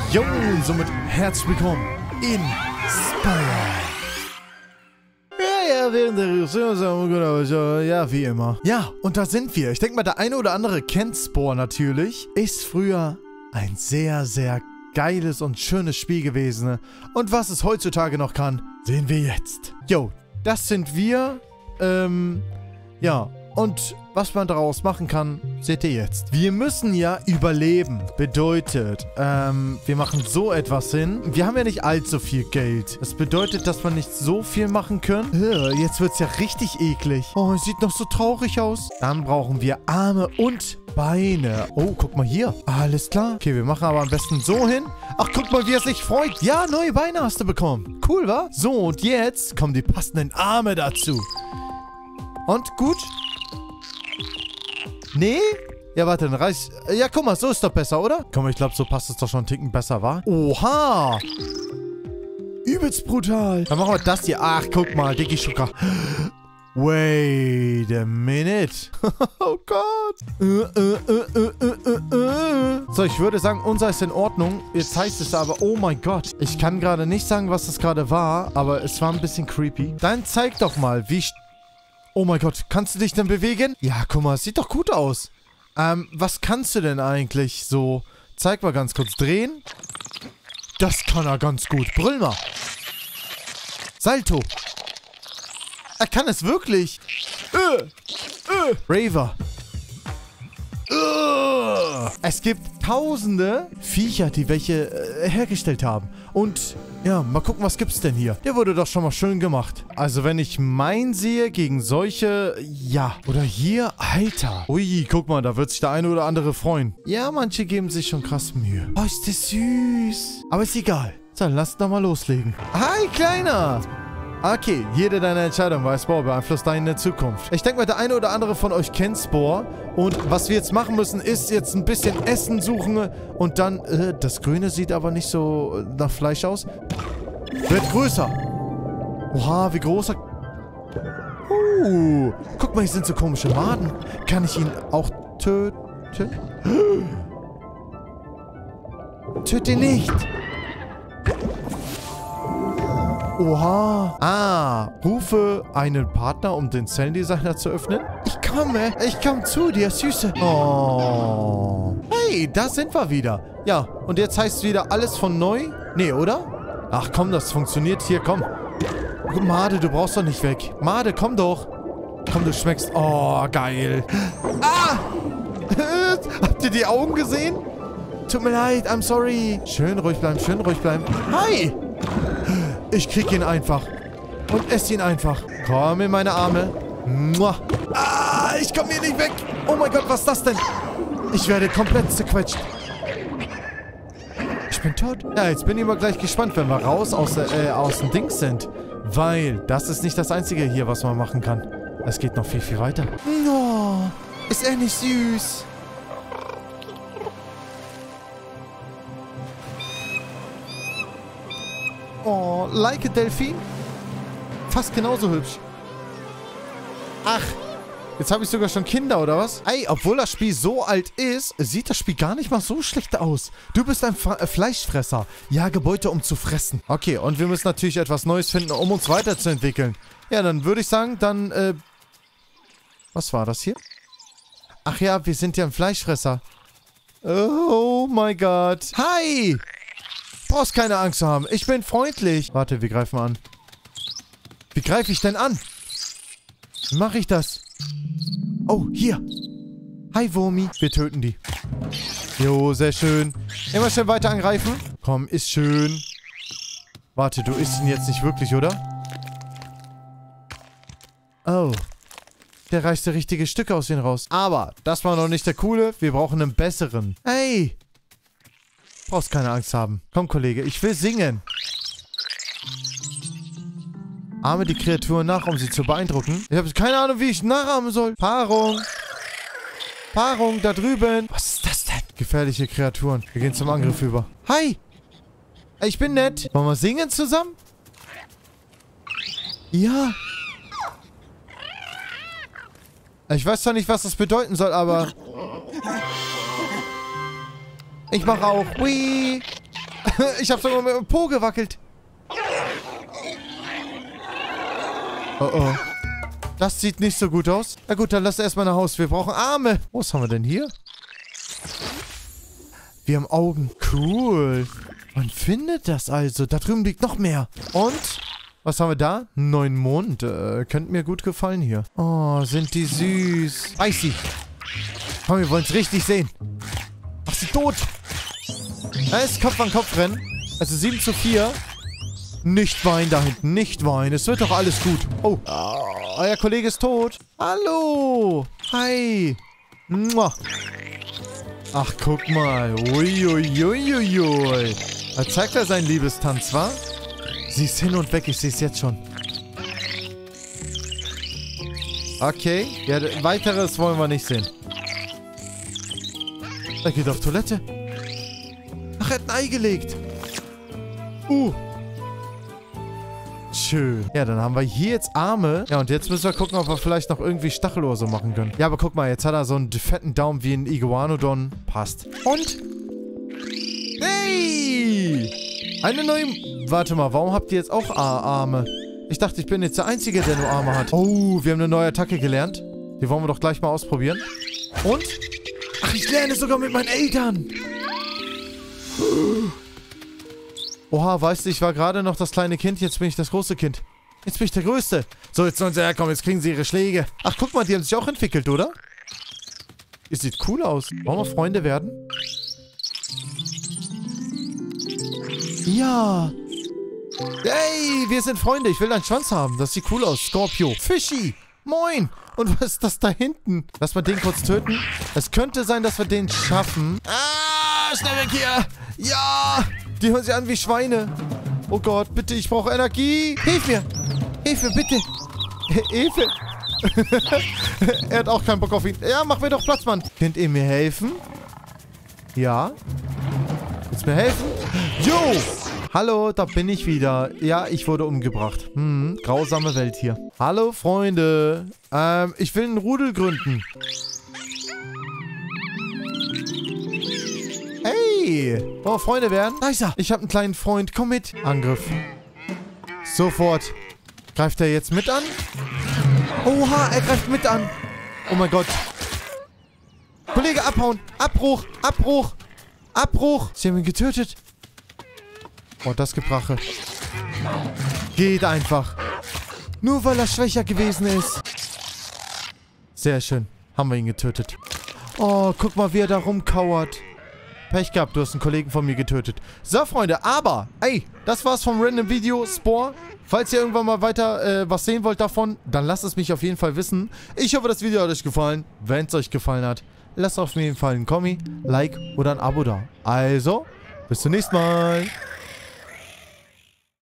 Jo, und somit herzlich willkommen in Spire. Ja, während der Reduktion, ja, wie immer. Ja, und da sind wir. Ich denke mal, der eine oder andere kennt Spore natürlich. Ist früher ein sehr, sehr geiles und schönes Spiel gewesen. Und was es heutzutage noch kann, sehen wir jetzt. Jo, das sind wir. Ja, und was man daraus machen kann, seht ihr jetzt. Wir müssen ja überleben. Bedeutet, wir machen so etwas hin. Wir haben ja nicht allzu viel Geld. Das bedeutet, dass wir nicht so viel machen können. Jetzt wird es ja richtig eklig. Oh, es sieht noch so traurig aus. Dann brauchen wir Arme und Beine. Oh, guck mal hier. Alles klar. Okay, wir machen aber am besten so hin. Ach, guck mal, wie er sich freut. Ja, neue Beine hast du bekommen. Cool, wa? So, und jetzt kommen die passenden Arme dazu. Und, gut. Nee? Ja, warte, dann reiß... Ja, guck mal, so ist doch besser, oder? Komm, ich glaube, so passt es doch schon einen Ticken besser, wa? Oha! Übelst brutal. Dann machen wir das hier. Ach, guck mal, Dicky Schucker. Wait a minute. Oh Gott. So, ich würde sagen, unser ist in Ordnung. Jetzt heißt es aber, oh mein Gott. Ich kann gerade nicht sagen, was das gerade war, aber es war ein bisschen creepy. Dann zeig doch mal, wie... Oh mein Gott, kannst du dich denn bewegen? Ja, guck mal, es sieht doch gut aus. Was kannst du denn eigentlich so? Zeig mal ganz kurz. Drehen. Das kann er ganz gut. Brüll mal. Salto. Er kann es wirklich. Raver. Es gibt tausende Viecher, die welche hergestellt haben. Und ja, mal gucken, was gibt's denn hier? Der wurde doch schon mal schön gemacht. Also wenn ich meinen sehe gegen solche, ja. Oder hier, Alter. Ui, guck mal, da wird sich der eine oder andere freuen. Ja, manche geben sich schon krass Mühe. Oh, ist das süß. Aber ist egal. So, lass doch mal loslegen. Hi, Kleiner. Okay, jede deiner Entscheidung bei Spore beeinflusst deine Zukunft. Ich denke mal, der eine oder andere von euch kennt Spore. Und was wir jetzt machen müssen, ist jetzt ein bisschen Essen suchen. Und dann, das Grüne sieht aber nicht so nach Fleisch aus. Wird größer. Oha, wie groß er... guck mal, hier sind so komische Maden. Kann ich ihn auch töten? Töte ihn nicht. Oha. Rufe einen Partner, um den Zellendesigner zu öffnen. Ich komme zu dir, Süße. Oh. Hey, da sind wir wieder. Ja, und jetzt heißt es wieder alles von neu? Nee, oder? Ach komm, das funktioniert hier, komm. Made, du brauchst doch nicht weg. Made, komm doch. Komm, du schmeckst. Oh, geil. Ah! Habt ihr die Augen gesehen? Tut mir leid, I'm sorry. Schön ruhig bleiben, schön ruhig bleiben. Hi! Ich krieg ihn einfach. Und esse ihn einfach. Komm in meine Arme. Mua. Ah, ich komme hier nicht weg. Oh mein Gott, was ist das denn? Ich werde komplett zerquetscht. Ich bin tot. Ja, jetzt bin ich mal gleich gespannt, wenn wir raus aus dem Dings sind. Weil das ist nicht das Einzige hier, was man machen kann. Es geht noch viel, viel weiter. Oh, ist er nicht süß? Oh, like a Delfin? Fast genauso hübsch. Ach, jetzt habe ich sogar schon Kinder, oder was? Ey, obwohl das Spiel so alt ist, sieht das Spiel gar nicht mal so schlecht aus. Du bist ein Fleischfresser. Jage Beute, um zu fressen. Okay, und wir müssen natürlich etwas Neues finden, um uns weiterzuentwickeln. Ja, dann würde ich sagen, dann, was war das hier? Ach ja, wir sind ja ein Fleischfresser. Oh mein Gott. Hi! Brauchst keine Angst zu haben. Ich bin freundlich. Warte, wir greifen an. Wie greife ich denn an? Wie mache ich das? Oh, hier. Hi, Wurmi. Wir töten die. Jo, sehr schön. Immer schön weiter angreifen. Komm, ist schön. Warte, du isst ihn jetzt nicht wirklich, oder? Oh. Der reißt der richtige Stücke aus ihm raus. Aber, das war noch nicht der coole. Wir brauchen einen besseren. Hey. Brauchst keine Angst haben. Komm, Kollege, ich will singen. Ahme die Kreaturen nach, um sie zu beeindrucken. Ich habe keine Ahnung, wie ich nachahmen soll. Paarung. Paarung, da drüben. Was ist das denn? Gefährliche Kreaturen. Wir gehen zum Angriff über. Hi. Ich bin nett. Wollen wir singen zusammen? Ja. Ich weiß zwar nicht, was das bedeuten soll, aber... Ich mache auch. Whee! Ich hab sogar mit dem Po gewackelt. Oh oh. Das sieht nicht so gut aus. Na gut, dann lass erstmal nach Hause. Wir brauchen Arme. Was haben wir denn hier? Wir haben Augen. Cool. Man findet das also. Da drüben liegt noch mehr. Und? Was haben wir da? 9 Mond. Könnte mir gut gefallen hier. Oh, sind die süß. Weiß sie. Komm, wir wollen es richtig sehen. Mach sie tot. Da ist Kopf an Kopf rennen. Also 7:4. Nicht weinen da hinten. Nicht weinen. Es wird doch alles gut. Oh. Euer Kollege ist tot. Hallo. Hi. Mua. Ach, guck mal. Uiuiuiui. Da zeigt er seinen Liebestanz, wa? Sie ist hin und weg. Ich sehe es jetzt schon. Okay. Ja, weiteres wollen wir nicht sehen. Er geht auf Toilette. Ach, er hat ein Ei gelegt. Schön. Ja, dann haben wir hier jetzt Arme. Ja, und jetzt müssen wir gucken, ob wir vielleicht noch irgendwie Stachel oder so machen können. Ja, aber guck mal, jetzt hat er so einen fetten Daumen wie ein Iguanodon. Passt. Und? Hey! Eine neue... Warte mal, warum habt ihr jetzt auch Arme? Ich dachte, ich bin jetzt der Einzige, der nur Arme hat. Oh, wir haben eine neue Attacke gelernt. Die wollen wir doch gleich mal ausprobieren. Und? Ach, ich lerne sogar mit meinen Eltern. Oha, weißt du, ich war gerade noch das kleine Kind, jetzt bin ich das große Kind. Jetzt bin ich der Größte. So, jetzt sollen sie herkommen, jetzt kriegen sie ihre Schläge. Ach, guck mal, die haben sich auch entwickelt, oder? Ihr sieht cool aus. Wollen wir Freunde werden? Ja. Hey, wir sind Freunde. Ich will deinen Schwanz haben. Das sieht cool aus. Scorpio. Fischi. Moin. Und was ist das da hinten? Lass mal den kurz töten. Es könnte sein, dass wir den schaffen. Ah, schnell weg hier. Ja. Die hören sich an wie Schweine. Oh Gott, bitte, ich brauche Energie. Hilf mir. Hilfe, bitte. Hilfe. Er hat auch keinen Bock auf ihn. Ja, mach mir doch Platz, Mann. Könnt ihr mir helfen? Ja. Willst du mir helfen? Jo. Hallo, da bin ich wieder. Ja, ich wurde umgebracht. Grausame Welt hier. Hallo, Freunde. Ich will einen Rudel gründen. Hey, wollen wir Freunde werden? Da ist er. Ich habe einen kleinen Freund. Komm mit. Angriff. Sofort. Greift er jetzt mit an? Oha, er greift mit an. Oh mein Gott. Kollege, abhauen. Abbruch. Abbruch. Abbruch. Sie haben ihn getötet. Oh, das gibt Rache. Geht einfach. Nur weil er schwächer gewesen ist. Sehr schön. Haben wir ihn getötet. Oh, guck mal, wie er da rumkauert. Pech gehabt, du hast einen Kollegen von mir getötet. So, Freunde, aber, ey, das war's vom Random Video Spore. Falls ihr irgendwann mal weiter was sehen wollt davon, dann lasst es mich auf jeden Fall wissen. Ich hoffe, das Video hat euch gefallen. Wenn es euch gefallen hat, lasst auf jeden Fall einen Kommi, Like oder ein Abo da. Also, bis zum nächsten Mal.